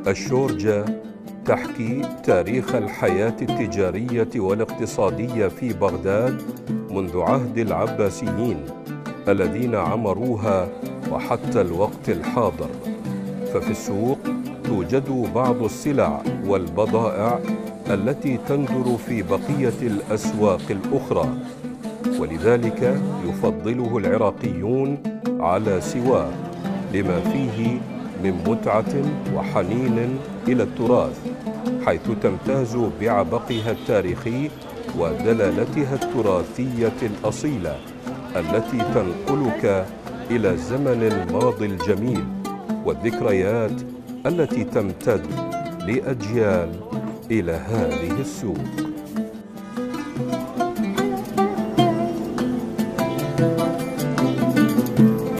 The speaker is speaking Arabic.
الشورجة تحكي تاريخ الحياة التجارية والاقتصادية في بغداد منذ عهد العباسيين الذين عمروها وحتى الوقت الحاضر. ففي السوق توجد بعض السلع والبضائع التي تندر في بقية الأسواق الأخرى، ولذلك يفضله العراقيون على سواه لما فيه من متعة وحنين إلى التراث، حيث تمتاز بعبقها التاريخي ودلالتها التراثية الأصيلة التي تنقلك إلى الزمن الماضي الجميل والذكريات التي تمتد لأجيال إلى هذه السوق.